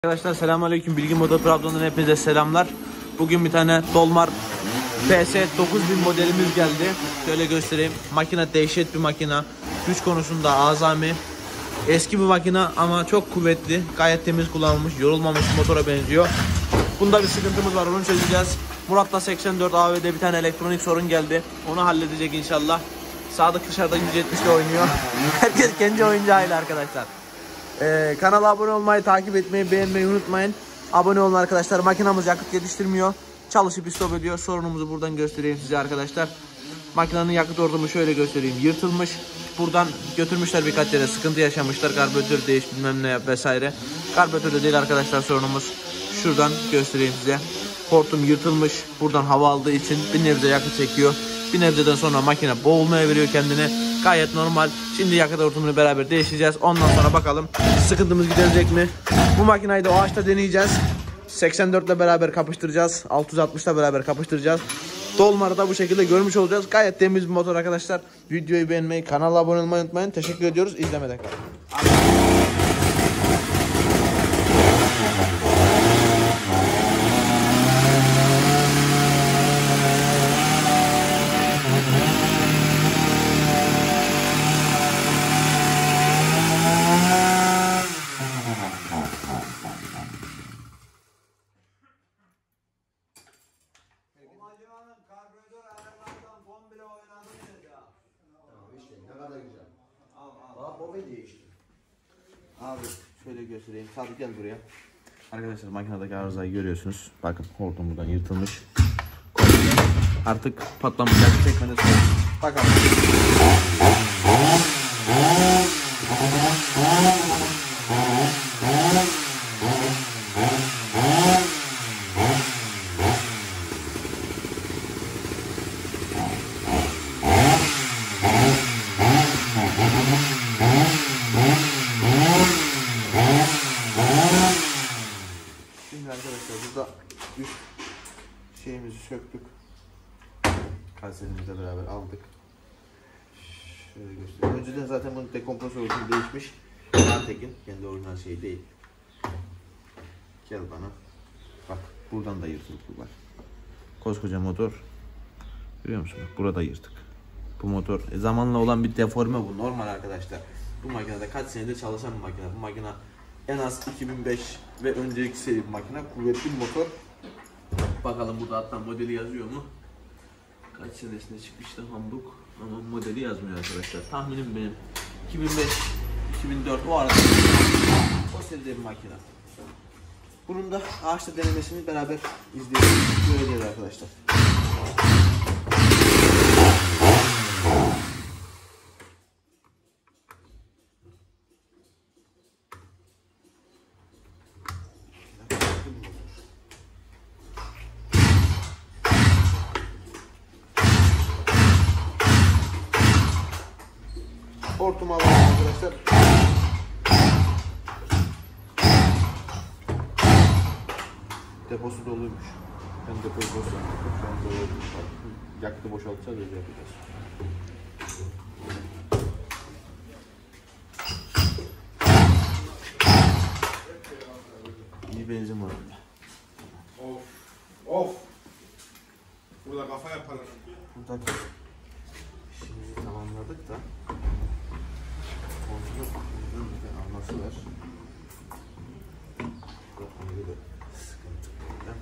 Arkadaşlar selamünaleyküm. Bilgi Motor Trabzon'dan hepinize selamlar. Bugün bir tane Dolmar PS 9000 modelimiz geldi. Şöyle göstereyim. Makine dehşet bir makine. Güç konusunda azami. Eski bir makine ama çok kuvvetli. Gayet temiz kullanılmış, yorulmamış motora benziyor. Bunda bir sıkıntımız var, onu çözeceğiz. Murat'la 84 AV'de bir tane elektronik sorun geldi. Onu halledecek inşallah. Sadık dışarıda 170 ile oynuyor. Herkes kendi oyuncağıyla arkadaşlar. Kanala abone olmayı, takip etmeyi, beğenmeyi unutmayın. Abone olun arkadaşlar. Makinamız yakıt yetiştirmiyor. Çalışıp istop ediyor. Sorunumuzu buradan göstereyim size arkadaşlar. Makinenin yakıt hortumu şöyle göstereyim. Yırtılmış. Buradan götürmüşler birkaç yere. Sıkıntı yaşamışlar. Karbüratör değiş bilmem ne vesaire. Karbüratörde değil arkadaşlar sorunumuz. Şuradan göstereyim size. Hortum yırtılmış. Buradan hava aldığı için bir nebze yakıt çekiyor. Bir nebzeden sonra makine boğulmaya veriyor kendini. Gayet normal. Şimdi yakıt hortumunu beraber değiştireceğiz. Ondan sonra bakalım sıkıntımız giderecek mi? Bu makineyi de o ağaçta deneyeceğiz. 84 ile beraber kapıştıracağız. 660 ile beraber kapıştıracağız. Dolmar'ı da bu şekilde görmüş olacağız. Gayet temiz bir motor arkadaşlar. Videoyu beğenmeyi, kanala abone olmayı unutmayın. Teşekkür ediyoruz. İzlemeden kalın. Karbüratör ayarlardan komple oynadım ya. Tamam işte ne kadar güzel. Al. Bobe değişti. Abi şöyle göstereyim. Sabit gel buraya. Arkadaşlar makinedeki arızayı görüyorsunuz. Bakın hortum buradan yırtılmış. Artık patlamayacak. Çekmede sonra. Bakalım. Şimdi arkadaşlar burada üst şeyimizi söktük. Kalserimizle beraber aldık. Şöyle göstereyim. Önceden zaten bunun dekompresörü değişmiş. Artek'in kendi orijinal şey değil. Gel bana. Bak buradan da yırtık var. Koskoca motor. Görüyor musun? Bak burada yırtık. Bu motor zamanla olan bir deforme bu. Normal arkadaşlar. Bu makinede kaç senedir çalışan bir makine. Bu makine en az 2005 ve önceki seri bir makine. Kuvvetli bir motor. Bakalım burada hatta modeli yazıyor mu? Kaç senesinde çıkmıştı Hamburg ama modeli yazmıyor arkadaşlar. Tahminim benim 2005 2004 o arada o seride bir makine. Bunun da ağaçta denemesini beraber izleyelim. Göreceğiz arkadaşlar. Hortumu alalım arkadaşlar. Deposu doluymuş. Ben depoyu boşalttık. Şu an doluymuş. Yakıtı boşaltacağız öyle yapacağız. İyi benzin var. Of. Of. Burada kafa yapalım. Buradaki işimizi tamamladık da kontrol alması var. Ayrı da sıkıntı burada.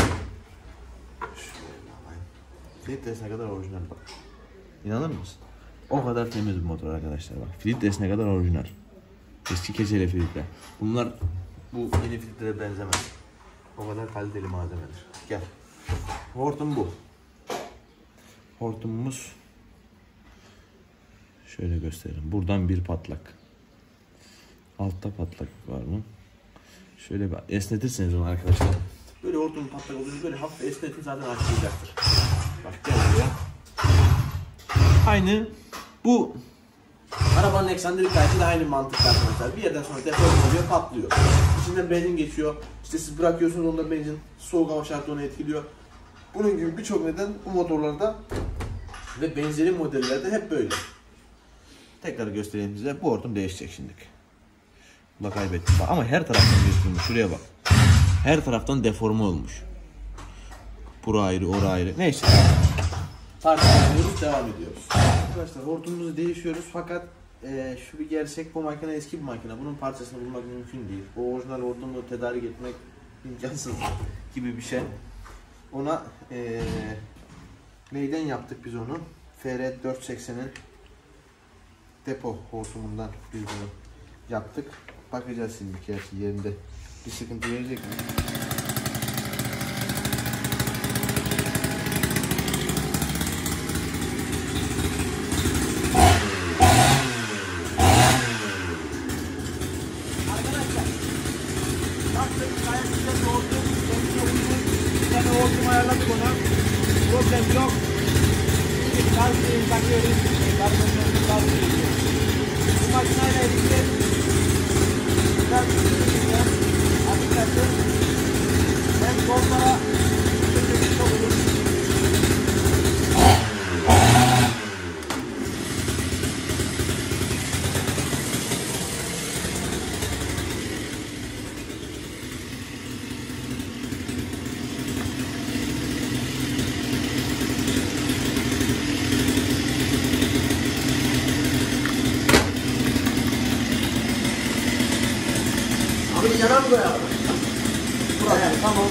Şöyle alayım. Filtresine kadar orijinal bak. İnanır mısın? O kadar temiz bir motor arkadaşlar bak. Filtresine kadar orijinal. Eski keçeli filtre. Bunlar bu yeni filtrelere benzemez. O kadar kaliteli malzemedir. Gel. Hortum bu. Hortumumuz şöyle göstereyim. Buradan bir patlak. Altta patlak var mı? Şöyle bir esnetirseniz onu arkadaşlar. Böyle hortumun patlak olduğunu böyle hafif esnetin zaten açılacaktır. Bak gel buraya. Aynı bu arabanın eksantrik gayeti de aynı mantıkta arkadaşlar. Bir yerden sonra deforme oluyor, patlıyor. İçinden benzin geçiyor. İşte siz bırakıyorsunuz onda benzin soğuk hava şartı onu etkiliyor. Bunun gibi birçok neden bu motorlarda ve benzeri modellerde hep böyle. Tekrar göstereyim size. Bu hortum değişecek şimdi. Bak kaybettim. Ama her taraftan göstereyim. Şuraya bak. Her taraftan deforme olmuş. Bura ayrı, ora ayrı. Neyse. Tartışıyoruz, devam ediyoruz. Arkadaşlar hortumumuzu değişiyoruz fakat şu bir gerçek, bu makine eski bir makine. Bunun parçasını bulmak mümkün değil. O orijinal hortumu tedarik etmek imkansız gibi bir şey. Ona neyden yaptık biz onu? FR480'in depo hortumundan biz bunu yaptık. Bakacağız şimdi gerçi yerinde bir sıkıntı verecek mi? Arkadaşlar baktık gayet güzel bir hortum. Bir tane hortum ayarladık ona. Problem yok. Şimdi takıyoruz. Bu makineyle ilgili açıkçası hem kollara çok olur. Abi yana mı koyalım? Evet, tamam.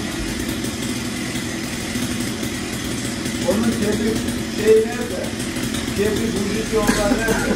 Onun kebri şey nerede? Kebri bujici onlar nerede?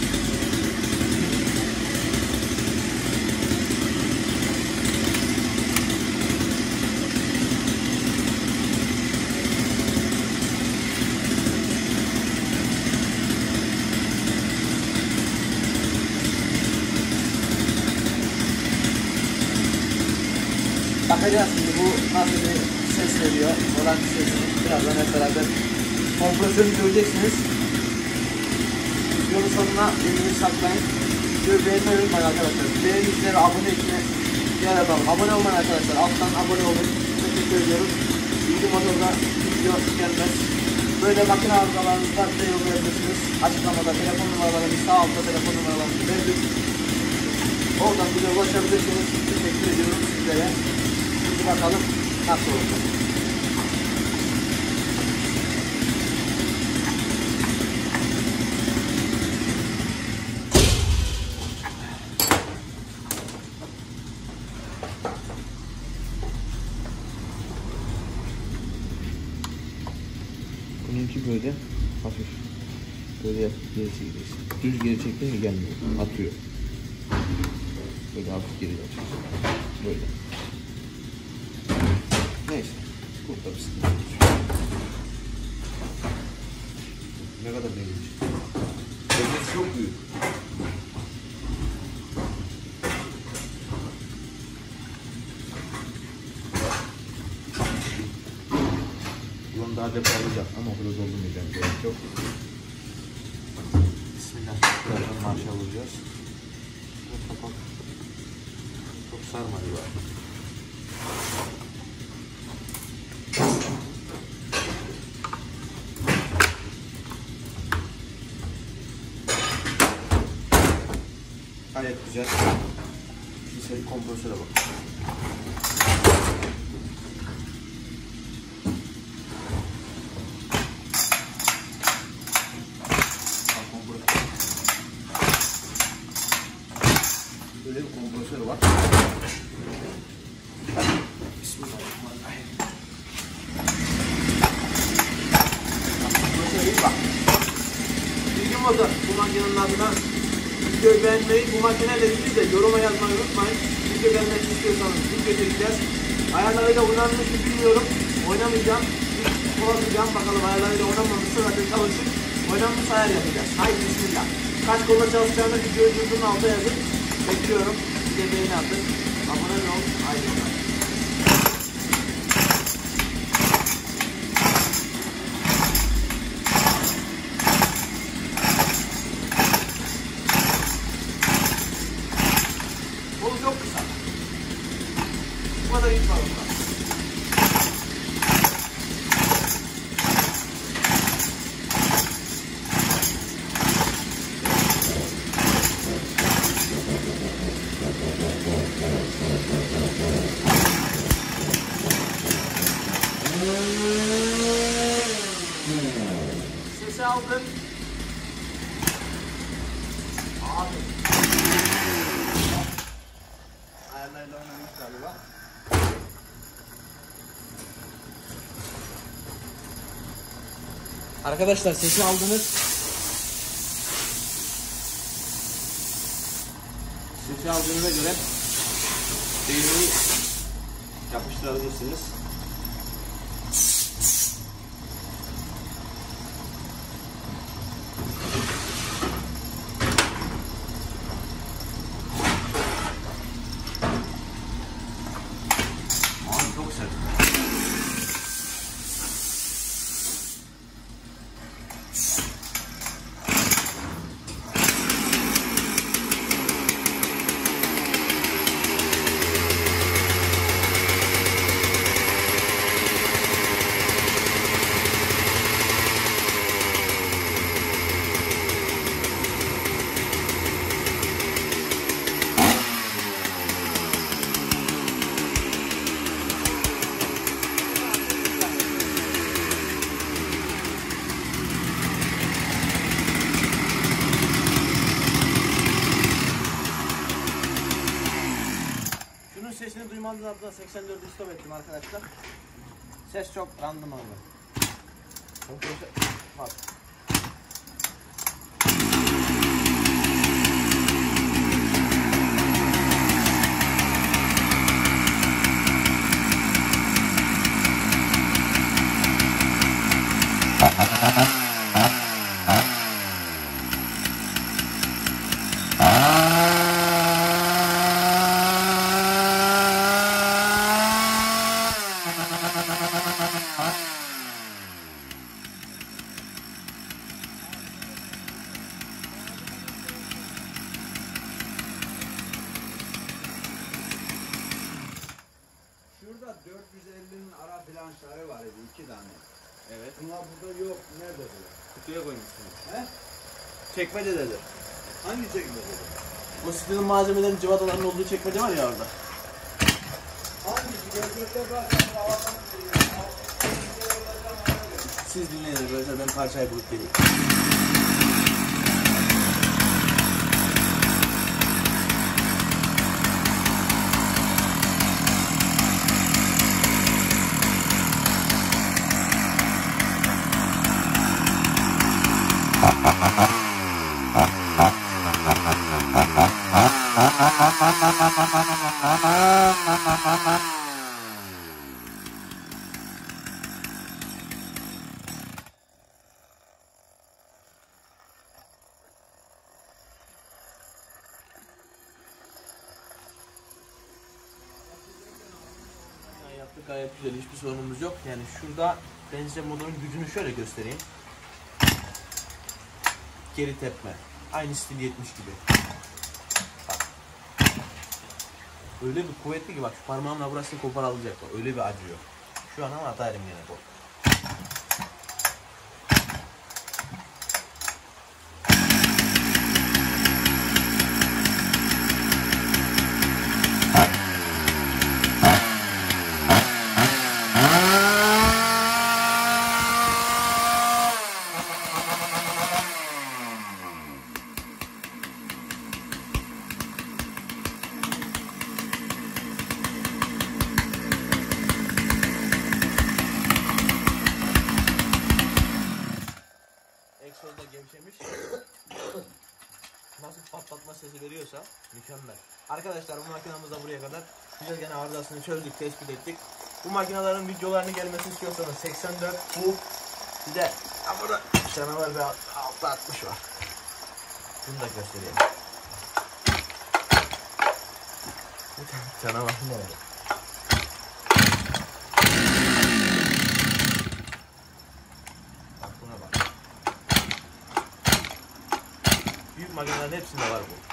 Bakacağız şimdi bu nasıl bir ses veriyor. Olan sesini birazdan hep beraber kompresörü göreceksiniz. Videonun sonuna elini saklayın. Videoyu beğenmeyi unutmayın arkadaşlar. Beğenmişlere abone etmeyi yer yapalım. Abone olmayın arkadaşlar. Alttan abone olun. Teşekkür ediyoruz. Bilgi motorda video gelmez. Böyle makine arızalarınızda bize yollayabilirsiniz. Açıklamada telefon numaralarını, sağ altta telefon numaralarını verdik. Oradan bize ulaşabilirsiniz. Teşekkür ediyorum sizlere. Şimdi bakalım nasıl olacak. Bununki böyle hafif böyle yapıp geri çekeceksin. Düz geri çektin mi gelmiyor. Atıyor. Böyle hafif geri atıyor. Böyle. Neyse. Burada bir sıkıntı yok. Ne kadar değilmiş. Nefes çok büyük. Ulan daha depo alacak ama burada doldurmayacağım. Gerek yok. Bismillah. Birazdan marşa vuracağız. Kapak. Çok sarmadı bari. Gayet güzel. Şimdi kompresöre bak. Böyle bir kompresör var. Bismillahirrahmanirrahim. Kompresör iyi bak. Bilgi motor. Bu makinenin adına videoyu beğenmeyi, bu makineyle ilgili de yoruma yazmayı unutmayın. Video beğenmek istiyorsanız video çekeceğiz. Ayarlarıyla oynanmış mı bilmiyorum. Oynamayacağım. Kullanacağım. Bakalım ayarlarıyla oynanmamışsa zaten çalışıp oynanmış ayar yapacağız. Haydi bismillah. Kaç kolla çalışacağını videoyu durdurun alta yazın. Bekliyorum. Bir de beğeni atın. Abone olun. Haydi bakalım. Kolu çok kısa. Bu kadar hiç var onda. aldın. Abi. Ayarlarıyla oynamış galiba. Arkadaşlar sesi aldınız. Sesi aldığınıza göre beğeni yapıştırabilirsiniz. Abi çok sert. Sesini duymanız adına 84'ü stop ettim arkadaşlar. Ses çok randımanlı. Bak. Şurada 450'nin ara planşları var idi 2 tane. Evet. Bunlar burada yok. Nerede bu? Kutuya koymuşsunuz. He? Çekmecededir. Hangi çekmece? O stilin malzemelerin cıvataların olduğu çekmece var ya orada. Hangisi? Gözlükte bak. Siz dinleyin arkadaşlar, ben parçayı bulup geleyim. Yaptık, gayet güzel, hiçbir sorunumuz yok. Yani şurada ben size motorun gücünü şöyle göstereyim. Geri tepme. Aynı stil 70 gibi. Bak. Öyle bir kuvvetli ki bak, şu parmağımla burasını koparılacak. Öyle bir acıyor. Şu an ama atarım yine bu. Egzoz da gevşemiş. Nasıl patlatma sesi veriyorsa mükemmel. Arkadaşlar bu makinamız da buraya kadar. Güzel, gene arızasını çözdük, tespit ettik. Bu makinelerin videolarını gelmesini istiyorsanız 84 bu. Bir de burada canavar bir altta 60 var. Bunu da göstereyim. Canavar nerede? Bak buna bak. Büyük makinelerin hepsinde var bu.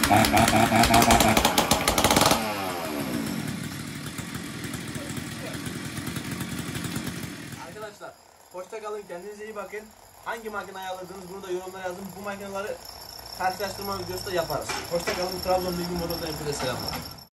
Arkadaşlar hoşça kalın, kendinize iyi bakın. Hangi makine ayarladınız bunu da yorumlara yazın. Bu makineleri karşılaştırma videosu da yaparız. Hoşça kalın. Trabzon Bilgi Motor'dan hepinize selamlar.